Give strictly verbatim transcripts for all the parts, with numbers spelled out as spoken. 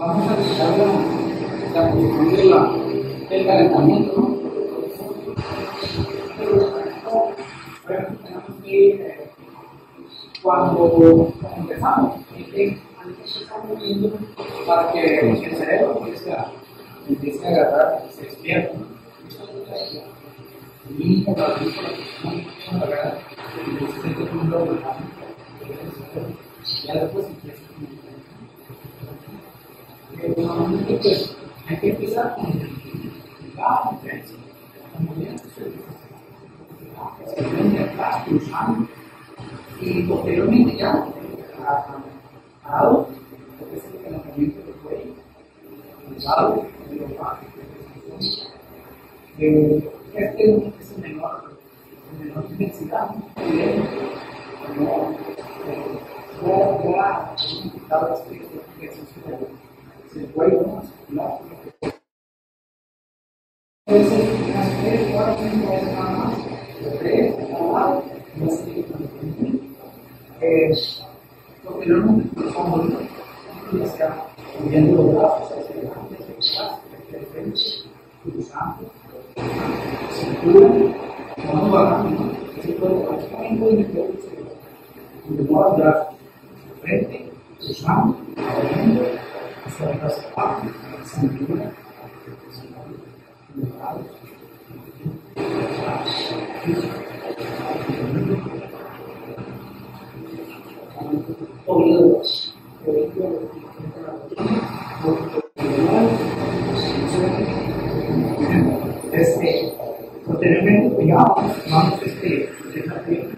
vamos a buscar la, la cuestión de la, del calentamiento, ¿no? Bueno, tenemos que eh, cuando empezamos, hay estamos viendo para que el cerebro empiece a, empiece a agarrar, se despierta. Y por la vista, la verdad, entonces es un logro, ya después empieza a normalmente pues hay que empezar con la diferencia. Como bien se ven de atrás, cruzando, y posteriormente ya parado, porque es el calentamiento del cuello, cruzado, de bajo. Este es el menor, el menor intensidad, no, ya, ya, hemos quitado este ejercicio del cuello muscular. Puede ser unas tres, cuatro, cinco veces nada más, tres, cada lado, y así es. Posteriormente, los hombros, ya sea moviendo los brazos hacia adelante, hacia atrás, hacia el frente, cruzando. Cintura, vamos bajando, ¿no? Así puede también puede meter el cerebro. Continuar los brazos de frente, cruzando, abriendo, hacia atrás, hacia abajo, cintura, los lados, oídos, este, posteriormente, cuidado, vamos este, esta pierna,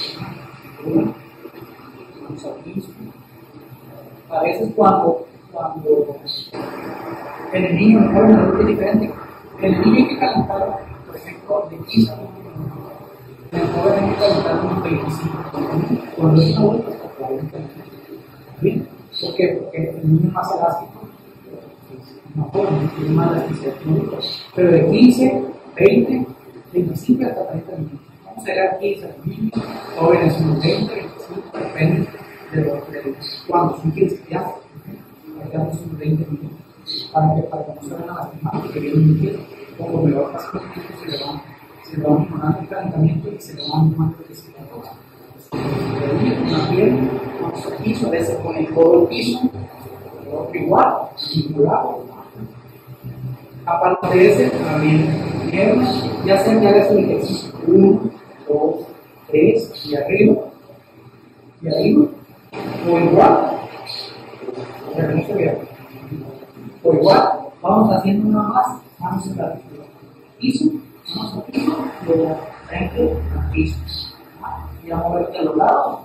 vamos al piso. A veces cuando, cuando el niño, el joven adulto es diferente, el niño hay que calentar, por ejemplo, de quince minutos, el joven hay que calentar unos veinticinco, cuando es adulto hasta cuarenta minutos. ¿Bien? ¿Por qué? Porque el niño es más elástico. No pueden, tiene más elasticidad, pero de quince, veinte, veinticinco hasta treinta minutos. Vamos a llegar a quince niños, jóvenes unos veinte, veinticinco, depende de, lo, de cuando son quince ya. Damos unos veinte minutos para que, para que no se vayan a lastimar, porque viene un tiempo, como me va pasando el tiempo, se le va, se le va mejorando el calentamiento y se le va mejorando el crecimiento. Una pierna, vamos al piso, a veces con el codo al piso, el otro igual, vinculado. Aparte de ese, también piernas, ya sean ya es el ejercicio uno, dos, tres, y arriba, y arriba, o igual, pero no se vea, o igual, vamos haciendo una más, vamos a la piso, vamos al piso, luego frente al piso, y vamos a ver a los lados,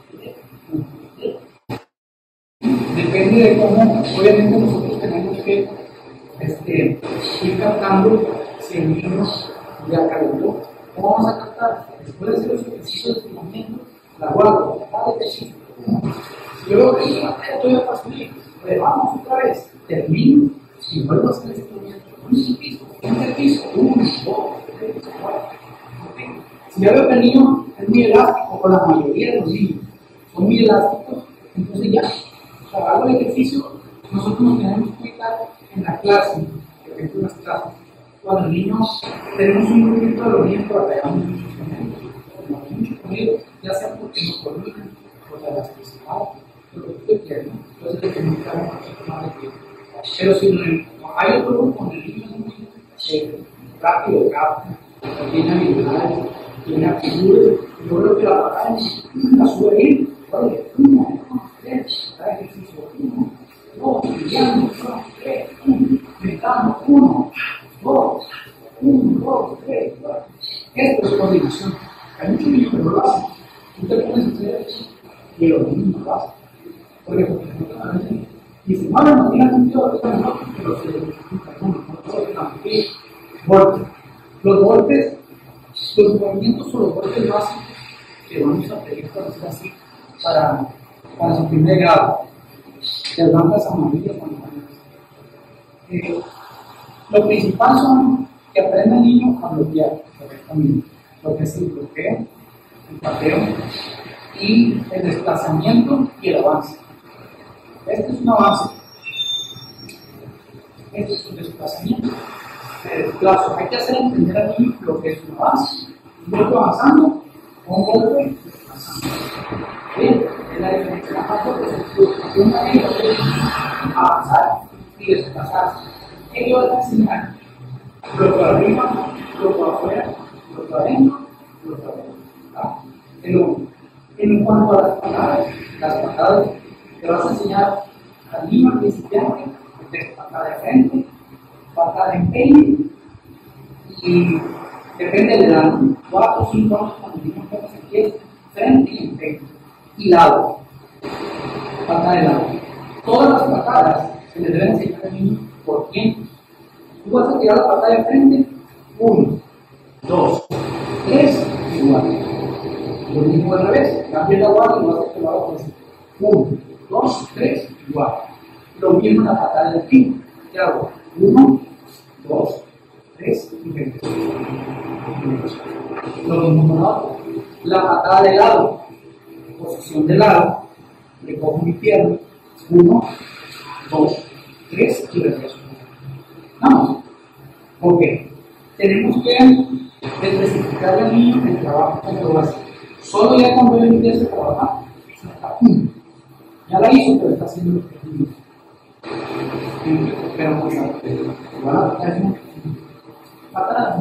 depende de cómo, obviamente nosotros tenemos que Este, ir captando si el niño ya calentó. ¿Cómo vamos a captar? Después de hacer los ejercicios de estiramiento, la guardo, cada ejercicio. Si yo veo que estoy a facilito, le vamos otra vez, termino y vuelvo a hacer el estiramiento. Un piso, un piso, uno, dos, tres, cuatro. Si yo veo que el niño es muy elástico, o la mayoría de los niños son muy elásticos, entonces ya, o sea, hago el ejercicio, nosotros nos tenemos que quitar en la clase, por ejemplo, en las clases, cuando los niños tenemos un movimiento de los niños que batallamos mucho con ellos, como mucho con ellos, ya sea porque nos coordinan, por la elasticidad, por lo que usted quiera, ¿no? Entonces, hay que buscar un poquito más de tiempo. Pero si no, hay otro grupo donde el niño es muy eh, rápido, capta, tiene habilidades, tiene aptitudes, yo creo que la batalla la sube bien, oye, uno, dos, tres, cada ejercicio, uno, dos, brillando, dos, tres, uno, gritando, uno, dos, uno, dos, tres, cuatro. Esto es coordinación. Hay muchos niños que no lo hacen. Tú te pones a hacer eso y los niños no lo hacen. Porque, porque no lo hacen. Y dicen, bueno, no tiene sentido, está mejor que los que golpes. Los golpes, los movimientos o los golpes básicos que vamos a pedir para hacer así, para, para su primer grado. Las bandas amarillas amarillas. Eh, lo principal son que aprenda el niño a bloquear correctamente, lo que es el bloqueo, el pateo y el desplazamiento y el avance. Este es un avance. Esto es un desplazamiento. El desplazo. Hay que hacer entender al niño lo que es un avance. Un golpe avanzando o un golpe desplazando. Bien, es la diferencia. La más fuerte es una línea de avanzar y desplazarse. ¿Qué yo voy a enseñar? Lo que arriba, lo que afuera, lo que adentro, lo que adentro. ¿Ah? En, en cuanto a las patadas, las patadas te vas a enseñar al niño principiante, de patada de frente, patada de empeine, y depende de la cuatro o cinco años cuando el niño empieza a sentir frente y empeine, y lado, patada de lado. Todas las patadas se les deben enseñar al niño por tiempo. Tú vas a tirar la patada de frente, uno, dos, tres, igual. Lo mismo al revés, cambia la guardia y lo haces que lo haga por así. uno, dos, tres, igual. Lo mismo en la patada del fin. ¿Qué hago? uno, dos, tres y veinte. Lo mismo con la otra. La patada de lado, posición de lado, le cojo mi pierna, uno, dos, tres y regreso. Vamos. ¿Por qué? Tenemos que especificar al niño el trabajo que lo hace. Solo ya cuando él empieza a trabajar, ya la hizo, pero está haciendo lo que él hizo. Pero muy rápido. Bueno, ya es un patada.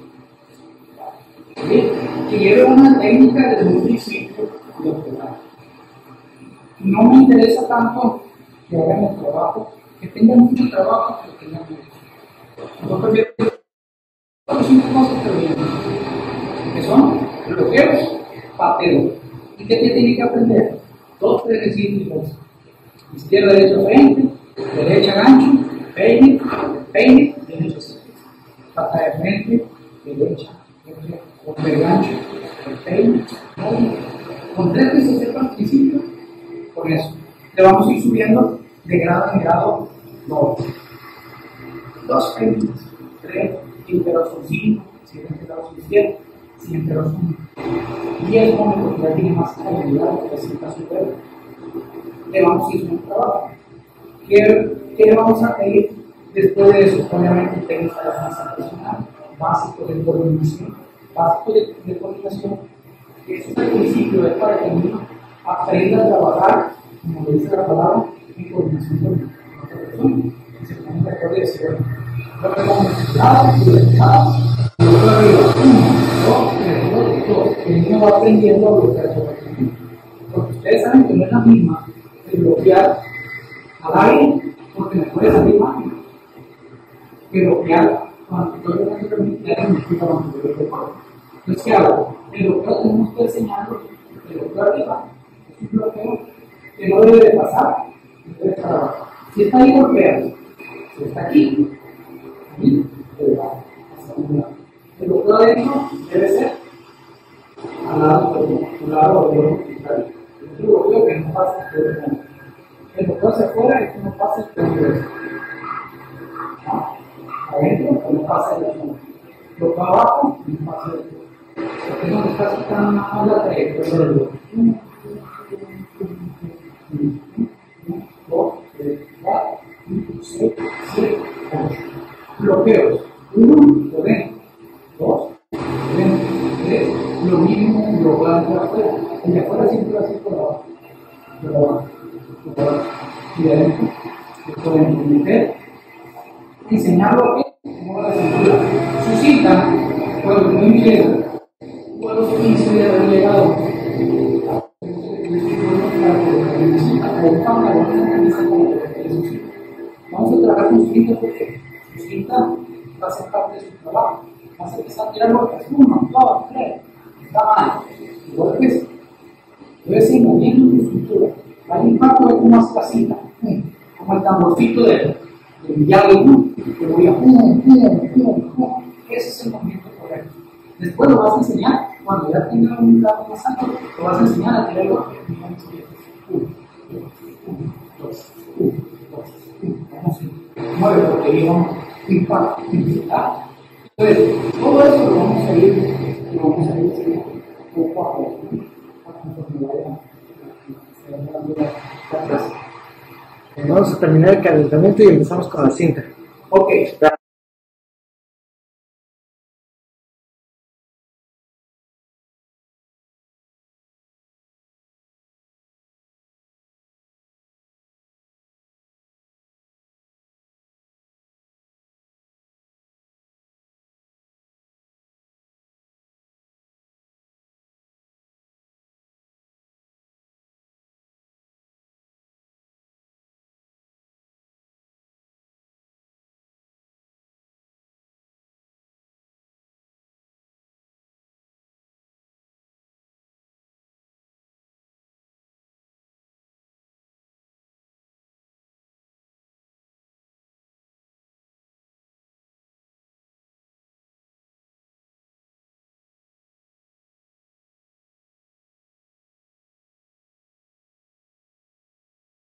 Que lleve una técnica desde un principio de operar. No me interesa tanto que hagan el trabajo, que tengan mucho trabajo, pero que tengan mucho. Nosotros vemos cuatro o cinco cosas que vienen, que son bloqueos, pateo. ¿Y qué tiene que aprender? Dos, tres ejercicios. Izquierda, derecha, frente, derecha, gancho, peine, peine, derecha, patada de frente, derecha, con el gancho, el peine, con tres veces sepa al principio, con eso. Le vamos a ir subiendo de grado en grado dos. Dos peines, tres, enteros son cinco, siete enteros son siete, cien enteros son diez momentos, ya tiene más habilidad que presenta su cuerpo. Le vamos a ir subiendo trabajo. ¿Qué, ¿Qué le vamos a pedir después de eso? Obviamente técnica de la danza personal, básico de coordinación, básico de, de coordinación, que eso es el principio, es para que el niño aprenda a trabajar, como le dice la palabra, en coordinación con otra persona, y se pone de acuerdo y decir, bueno, lo que vamos a lado, y de lado, y luego arriba, uno, dos, tres, dos, dos, el niño va aprendiendo a bloquear sobre el niño. Porque ustedes saben que no es la misma de bloquear al aire, porque me puede salir mal, que bloquear cuando yo le voy a permitir me explica cuando yo le recuerdo. Entonces, ¿qué hago? El bloqueo tenemos que enseñarlo, el bloqueo arriba es un bloqueo que no debe de pasar, debe estar abajo. Si está ahí, golpea. Si está aquí, aquí, debe bajar hasta un lado. El bloqueo adentro debe ser al lado de un lado o de otro. El bloqueo que no pasa el peor. El bloqueo hacia afuera es que no pasa el peor. Adentro, que no pasa el peor. Bloqueo abajo, no pasa el peor. Porque no está quitando más la trayectoria del bloqueo. uno, dos, tres, cuatro, cinco, seis, siete, ocho. Bloqueos. uno, por dentro. dos, por dentro. tres, lo mismo bloqueo de afuera. El de afuera siempre va a ser por abajo. Por abajo. Por abajo. Y de adentro. Se pueden meter. Enseñarlo a cómo la cintura. Su cita, cuando el niño llega, o a los quince de haber llegado, vamos a trabajar con su cinta porque su cinta va a ser parte de su trabajo. Vas a empezar a tirar golpes, uno, dos, tres, está mal. Y golpes, debe seguir moviendo tu cintura. Al impacto es como hace la cinta, como el tamborcito de billar, que voy a pum, pum, pum, pum. Ese es el movimiento correcto. Después lo vas a enseñar, cuando ya tenga un grado más alto, lo vas a enseñar a tirar golpes. uno, dos, uno, dos, uno, vamos a mueve porque llevamos impacto, intensidad. Entonces, todo eso lo vamos a ir, lo vamos a ir haciendo poco a poco, conforme vaya dando la clase. Vamos a terminar el calentamiento y empezamos con la cinta. Ok.